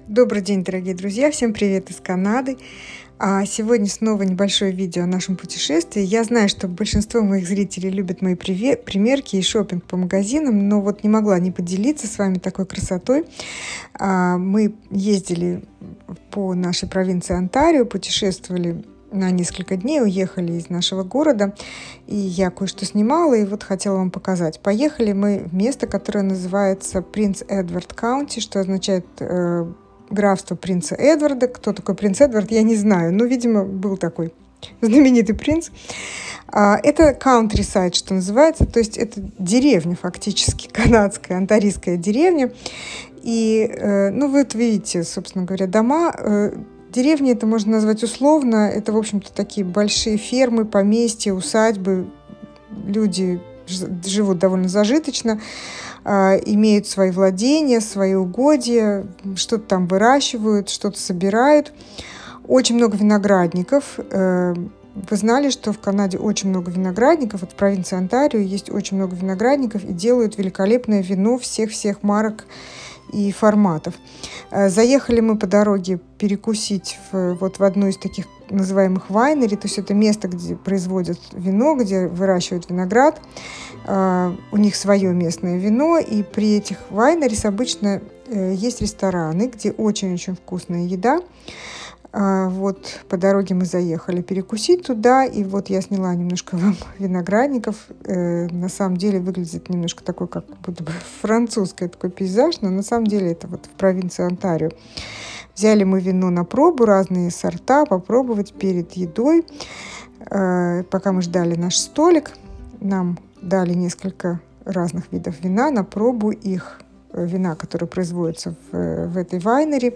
Добрый день, дорогие друзья! Всем привет из Канады! Сегодня снова небольшое видео о нашем путешествии. Я знаю, что большинство моих зрителей любят мои примерки и шопинг по магазинам, но вот не могла не поделиться с вами такой красотой. Мы ездили по нашей провинции Онтарио, путешествовали на несколько дней, уехали из нашего города, и я кое-что снимала, и вот хотела вам показать. Поехали мы в место, которое называется Принц Эдвард Каунти, что означает графство принца Эдварда. Кто такой принц Эдвард, я не знаю, но, видимо, был такой знаменитый принц. Это countryside, что называется, то есть это деревня фактически, канадская, онтарийская деревня. И, вы вот видите, собственно говоря, дома. Деревни это можно назвать условно, это, в общем-то, такие большие фермы, поместья, усадьбы. Люди живут довольно зажиточно, имеют свои владения, свои угодья, что-то там выращивают, что-то собирают. Очень много виноградников. Вы знали, что в Канаде очень много виноградников? Вот в провинции Онтарио есть очень много виноградников и делают великолепное вино всех марок и форматов. Заехали мы по дороге перекусить в одну из таких называемых вайнери, то есть это место, где производят вино, где выращивают виноград. У них свое местное вино, и при этих вайнерис обычно есть рестораны, где очень-очень вкусная еда. Вот по дороге мы заехали перекусить туда, и вот я сняла немножко вам виноградников. На самом деле выглядит немножко такой, как будто бы французский такой пейзаж, но на самом деле это вот в провинции Онтарио. Взяли мы вино на пробу, разные сорта, попробовать перед едой. Пока мы ждали наш столик, нам дали несколько разных видов вина на пробу их вина, которые производятся в этой вайнери.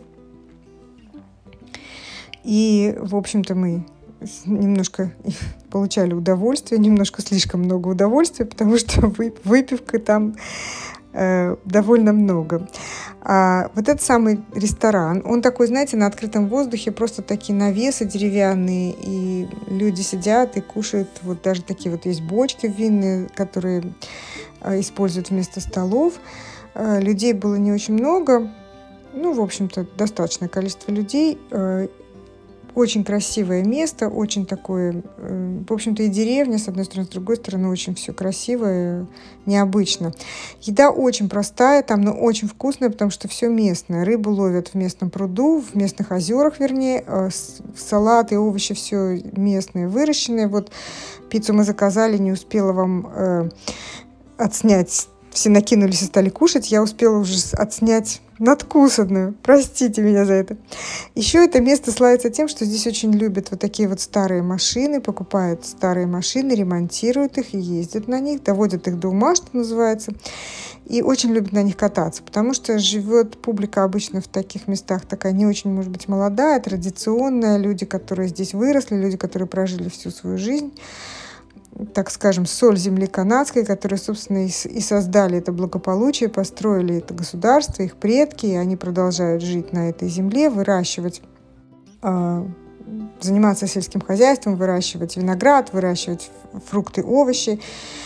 И, в общем-то, мы немножко получали удовольствие, немножко слишком много удовольствия, потому что выпивка там довольно много. Вот этот самый ресторан, он такой, знаете, на открытом воздухе, просто такие навесы деревянные, и люди сидят и кушают. Вот даже такие вот есть бочки винные, которые используют вместо столов. Людей было не очень много, в общем-то, достаточное количество людей. Очень красивое место, очень такое, в общем-то, и деревня, с одной стороны, с другой стороны, очень все красивое, необычно. Еда очень простая там, но очень вкусная, потому что все местное. Рыбу ловят в местном пруду, в местных озерах, вернее, салаты, овощи все местные, выращенные. Вот пиццу мы заказали, не успела вам отснять. Все накинулись и стали кушать. Я успела уже отснять надкусанную. Простите меня за это. Еще это место славится тем, что здесь очень любят вот такие вот старые машины, покупают старые машины, ремонтируют их и ездят на них, доводят их до ума, что называется, и очень любят на них кататься, потому что живет публика обычно в таких местах такая не очень, может быть, молодая, традиционная, люди, которые здесь выросли, люди, которые прожили всю свою жизнь, так скажем, соль земли канадской, которые, собственно, и создали это благополучие, построили это государство, их предки, и они продолжают жить на этой земле, выращивать, заниматься сельским хозяйством, выращивать виноград, выращивать фрукты, овощи.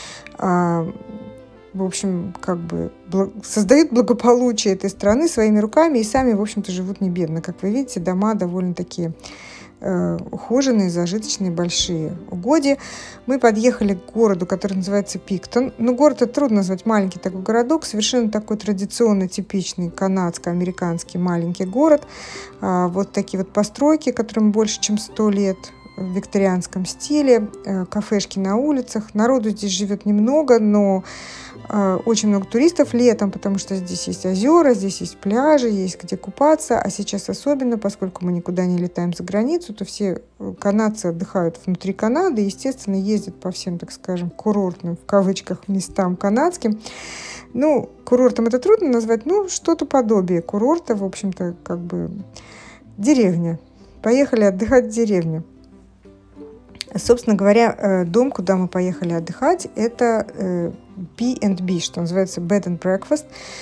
В общем, создают благополучие этой страны своими руками и сами, в общем-то, живут не бедно. Как вы видите, дома довольно такие ухоженные, зажиточные, большие угодья. Мы подъехали к городу, который называется Пиктон. Город это трудно назвать, маленький такой городок, совершенно такой традиционный, типичный канадско-американский маленький город. Вот такие вот постройки, которым больше, чем 100 лет, в викторианском стиле, кафешки на улицах. Народу здесь живет немного, но очень много туристов летом, потому что здесь есть озера, здесь есть пляжи, есть где купаться, а сейчас особенно, поскольку мы никуда не летаем за границу, то все канадцы отдыхают внутри Канады, естественно, ездят по всем, так скажем, курортным, в кавычках, местам канадским. Курортом это трудно назвать, что-то подобие курорта, в общем-то, деревня. Поехали отдыхать в деревню. Собственно говоря, дом, куда мы поехали отдыхать, это B&B, что называется Bed and Breakfast.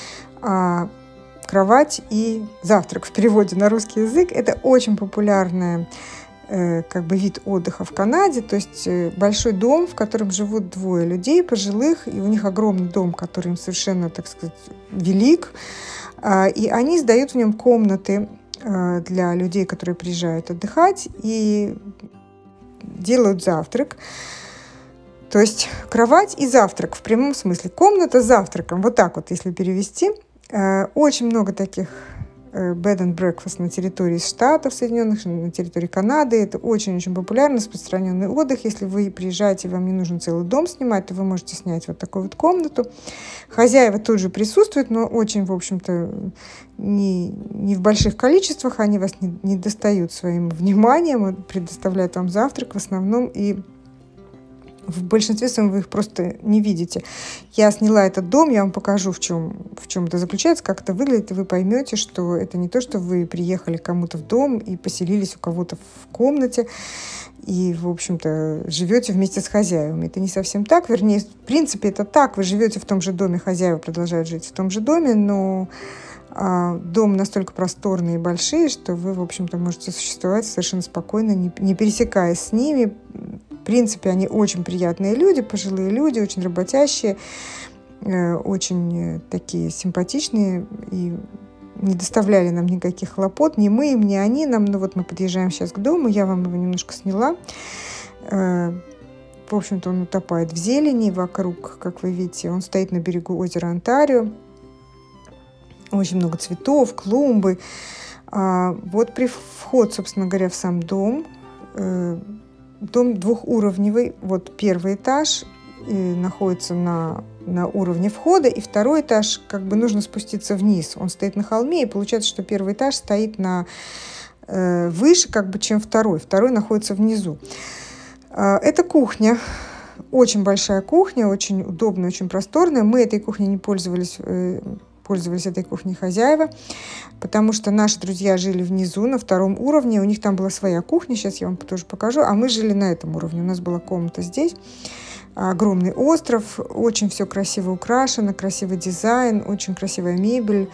Кровать и завтрак в переводе на русский язык. Это очень популярный вид отдыха в Канаде. То есть большой дом, в котором живут двое людей пожилых, и у них огромный дом, который им совершенно, так сказать, велик. И они сдают в нем комнаты для людей, которые приезжают отдыхать и делают завтрак. То есть кровать и завтрак в прямом смысле. Комната с завтраком. Вот так вот, если перевести. Очень много таких bed and breakfast на территории Штатов Соединенных, на территории Канады. Это очень-очень популярный, распространенный отдых. Если вы приезжаете, вам не нужно целый дом снимать, то вы можете снять вот такую вот комнату. Хозяева тут же присутствуют, но очень, в общем-то, не в больших количествах. Они вас не достают своим вниманием, предоставляют вам завтрак в основном, и в большинстве своем вы их просто не видите. Я сняла этот дом, я вам покажу, в чем это заключается, как это выглядит, и вы поймете, что это не то, что вы приехали к кому-то в дом и поселились у кого-то в комнате и, в общем-то, живете вместе с хозяевами. Это не совсем так. Вернее, в принципе, это так. Вы живете в том же доме, хозяева продолжают жить в том же доме, но дом настолько просторный и большой, что вы, в общем-то, можете существовать совершенно спокойно, не пересекаясь с ними. В принципе, они очень приятные люди, пожилые люди, очень работящие, очень такие симпатичные и не доставляли нам никаких хлопот, ни мы им, ни они нам. Ну вот мы подъезжаем сейчас к дому, я вам его немножко сняла. В общем-то, он утопает в зелени вокруг, как вы видите. Он стоит на берегу озера Онтарио. Очень много цветов, клумбы. Вот вход, собственно говоря, в сам дом. Дом двухуровневый. Вот первый этаж находится на уровне входа, и второй этаж, как бы нужно спуститься вниз. Он стоит на холме, и получается, что первый этаж стоит выше, как бы, чем второй. Второй находится внизу. Это кухня. Очень большая кухня, очень удобная, очень просторная. Мы этой кухней не пользовались этой кухней хозяева, потому что наши друзья жили внизу, на втором уровне, у них там была своя кухня, сейчас я вам тоже покажу, а мы жили на этом уровне, у нас была комната здесь, огромный остров, очень все красиво украшено, красивый дизайн, очень красивая мебель,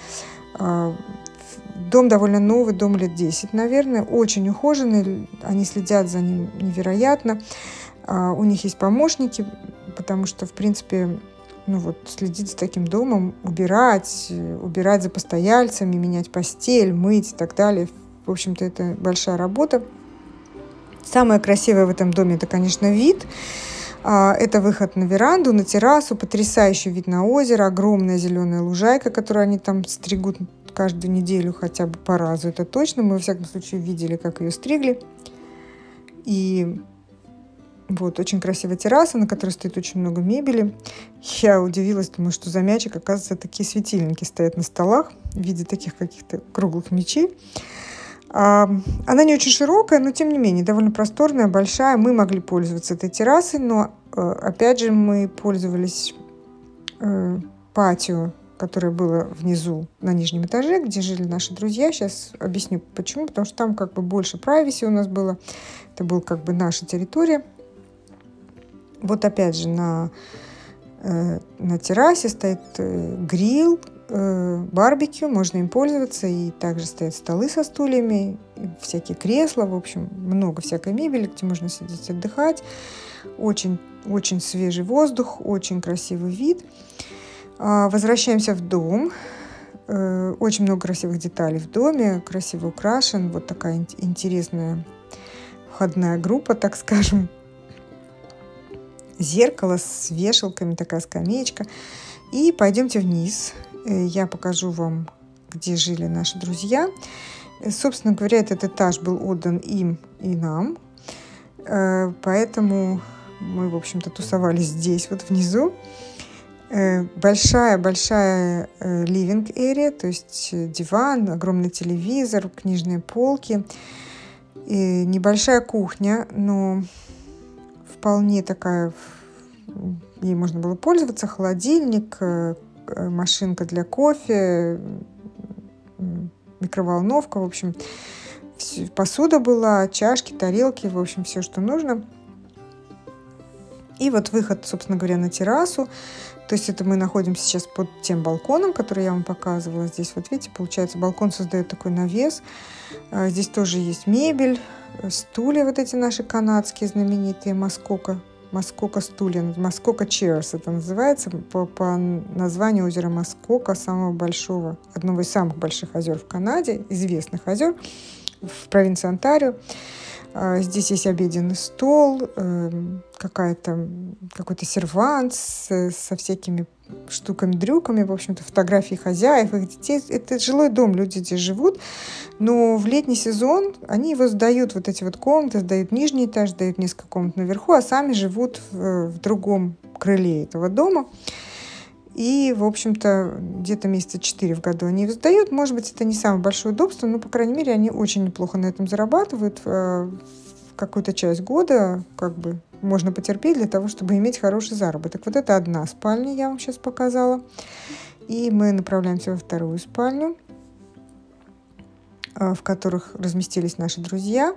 дом довольно новый, дом лет 10, наверное, очень ухоженный, они следят за ним невероятно, у них есть помощники, потому что, в принципе, следить за таким домом, убирать за постояльцами, менять постель, мыть и так далее. В общем-то, это большая работа. Самое красивое в этом доме – это, конечно, вид. Это выход на веранду, на террасу, потрясающий вид на озеро, огромная зеленая лужайка, которую они там стригут каждую неделю хотя бы по разу, это точно. Мы, во всяком случае, видели, как ее стригли. И вот, очень красивая терраса, на которой стоит очень много мебели. Я удивилась, думаю, что за мячик, оказывается, такие светильники стоят на столах в виде таких каких-то круглых мячей. Она не очень широкая, но, тем не менее, довольно просторная, большая. Мы могли пользоваться этой террасой, но, опять же, мы пользовались патио, которое было внизу, на нижнем этаже, где жили наши друзья. Сейчас объясню, почему. Потому что там как бы больше privacy у нас было. Это была как бы наша территория. Вот опять же на террасе стоит гриль, барбекю, можно им пользоваться, и также стоят столы со стульями, всякие кресла, в общем, много всякой мебели, где можно сидеть отдыхать. Очень, очень свежий воздух, очень красивый вид. Возвращаемся в дом. Очень много красивых деталей в доме, красиво украшен. Вот такая интересная входная группа, так скажем. Зеркало с вешалками, такая скамеечка. И пойдемте вниз. Я покажу вам, где жили наши друзья. Собственно говоря, этот этаж был отдан им и нам. Поэтому мы, в общем-то, тусовались здесь, вот внизу. Большая-большая living area, то есть диван, огромный телевизор, книжные полки. И небольшая кухня, но вполне такая, ей можно было пользоваться, холодильник, машинка для кофе, микроволновка, в общем, посуда была, чашки, тарелки, в общем, все, что нужно. И вот выход, собственно говоря, на террасу. То есть это мы находимся сейчас под тем балконом, который я вам показывала. Здесь, вот видите, получается, балкон создает такой навес. Здесь тоже есть мебель, стулья вот эти наши канадские знаменитые, Маскока Маскока стулья, Маскока Chairs это называется, по названию озера Маскока, самого большого, одного из самых больших озер в Канаде, известных озер в провинции Онтарио. Здесь есть обеденный стол, какой-то сервант со всякими штуками-дрюками, в общем-то, фотографии хозяев, их детей. Это жилой дом, люди здесь живут, но в летний сезон они его сдают, вот эти вот комнаты, сдают нижний этаж, сдают несколько комнат наверху, а сами живут в другом крыле этого дома. И, в общем-то, где-то месяца 4 в году они их сдают. Может быть, это не самое большое удобство, но, по крайней мере, они очень неплохо на этом зарабатывают. В какую-то часть года как бы можно потерпеть для того, чтобы иметь хороший заработок. Вот это одна спальня, я вам сейчас показала. И мы направляемся во вторую спальню, в которых разместились наши друзья.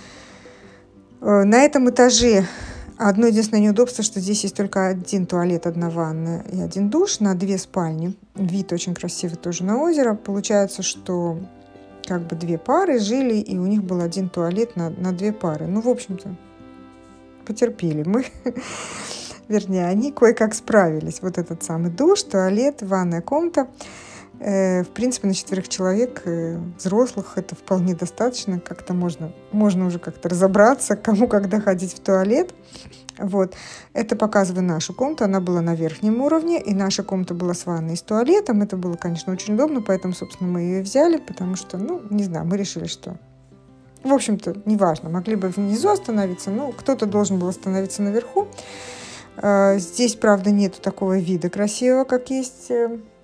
На этом этаже одно единственное неудобство, что здесь есть только один туалет, одна ванная и один душ на 2 спальни. Вид очень красивый тоже на озеро. Получается, что как бы 2 пары жили, и у них был один туалет на 2 пары. Ну, в общем-то, потерпели мы. Вернее, они кое-как справились. Вот этот самый душ, туалет, ванная комната. В принципе, на 4 человек взрослых это вполне достаточно. Как-то можно уже как-то разобраться, кому когда ходить в туалет. Вот. Это показываю нашу комнату. Она была на верхнем уровне, и наша комната была с ванной и с туалетом. Это было, конечно, очень удобно, поэтому, собственно, мы ее взяли, потому что, не знаю, мы решили, что... В общем-то, неважно, могли бы внизу остановиться, но кто-то должен был остановиться наверху. Здесь, правда, нету такого вида красивого, как есть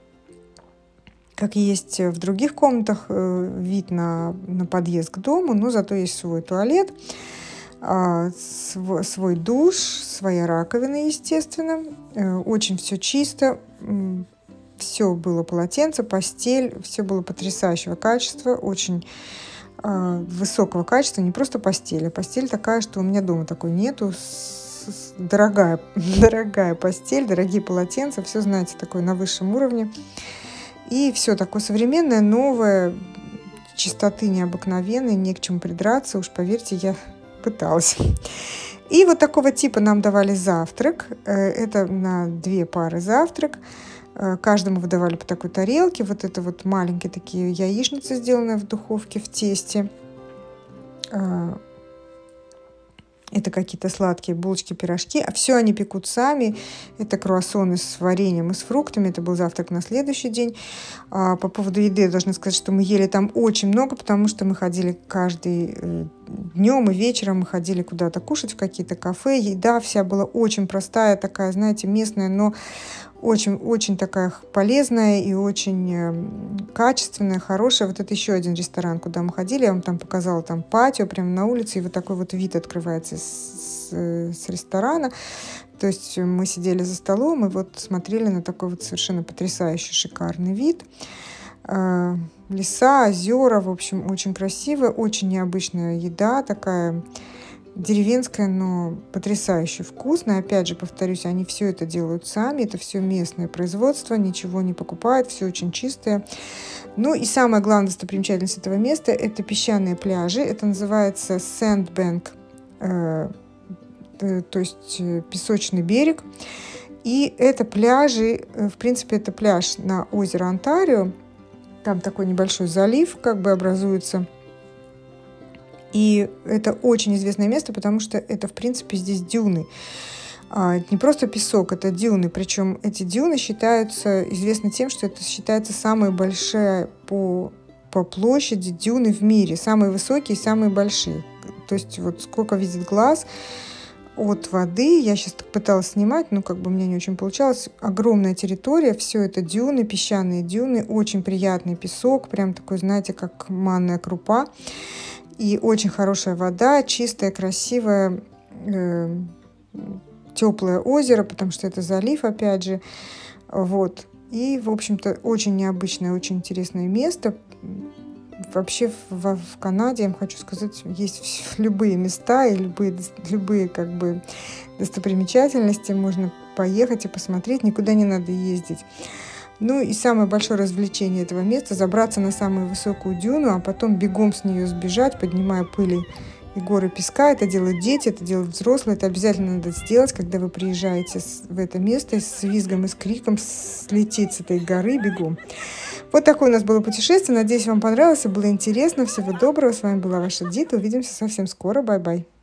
в других комнатах, вид на подъезд к дому, но зато есть свой туалет, свой душ, своя раковина, естественно. Очень все чисто, все было полотенце, постель, все было потрясающего качества, очень высокого качества, не просто постель, а постель такая, что у меня дома такой нету, дорогая постель, дорогие полотенца, все, знаете, такое на высшем уровне. И все такое современное, новое, чистоты необыкновенной, не к чему придраться, уж поверьте, я пыталась. И вот такого типа нам давали завтрак. Это на 2 пары завтрак. Каждому выдавали по такой тарелке. Вот это вот маленькие такие яичницы, сделанные в духовке в тесте. Это какие-то сладкие булочки, пирожки. А все они пекут сами. Это круассаны с вареньем и с фруктами. Это был завтрак на следующий день. По поводу еды я должна сказать, что мы ели там очень много, потому что мы ходили каждый днем и вечером. Мы ходили куда-то кушать в какие-то кафе. Еда вся была очень простая, такая, знаете, местная, но очень такая полезная и очень качественная, хорошая. Вот это еще один ресторан, куда мы ходили. Я вам там показала, там патио прямо на улице, и вот такой вот вид открывается с ресторана. То есть мы сидели за столом и вот смотрели на такой вот совершенно потрясающий, шикарный вид. Леса, озера, в общем, очень красиво, очень необычная еда, такая деревенская, но потрясающе вкусная. Опять же, повторюсь, они все это делают сами, это все местное производство, ничего не покупают, все очень чистое. Ну и самая главная достопримечательность этого места – это песчаные пляжи. Это называется Sandbank, то есть песочный берег. И это пляжи, в принципе, это пляж на озеро Онтарио. Там такой небольшой залив как бы образуется. И это очень известное место, потому что это, в принципе, здесь дюны. Не просто песок, это дюны. Причем эти дюны считаются известны тем, что это считается самые большие по площади дюны в мире. Самые высокие и самые большие. То есть вот сколько видит глаз от воды. Я сейчас так пыталась снимать, но как бы у меня не очень получалось. Огромная территория, все это дюны, песчаные дюны. Очень приятный песок, прям такой, знаете, как манная крупа. И очень хорошая вода, чистое, красивое, теплое озеро, потому что это залив, опять же. Вот. И, в общем-то, очень необычное, очень интересное место. Вообще в Канаде, я вам хочу сказать, есть любые места и любые как бы достопримечательности. Можно поехать и посмотреть, никуда не надо ездить. Ну и самое большое развлечение этого места – забраться на самую высокую дюну, а потом бегом с нее сбежать, поднимая пыли и горы песка. Это делают дети, это делают взрослые. Это обязательно надо сделать, когда вы приезжаете в это место, с визгом и с криком слететь с этой горы бегом. Вот такое у нас было путешествие. Надеюсь, вам понравилось и было интересно. Всего доброго. С вами была ваша Дита. Увидимся совсем скоро. Бай-бай.